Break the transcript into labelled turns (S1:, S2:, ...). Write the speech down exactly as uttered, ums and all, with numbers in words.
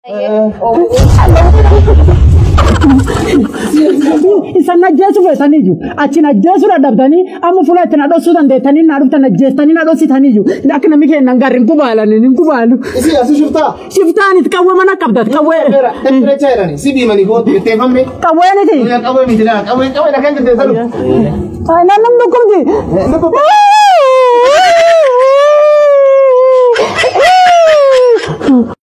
S1: Isana jesu fe saniju achina jesu la dabdani amu fula tena do sudan de tani na rufta na jestani na do sitaniju akina mike nangari nkubala ni nkubalu
S2: isi asu shifta
S1: shifta ni tkawe mana kabdat kawe
S2: temperature ni sibi mani go te famme
S1: kawe ni ti
S2: kawe mi tena kawe kawe na kanje de salu
S1: ay nanam nukum ji nukum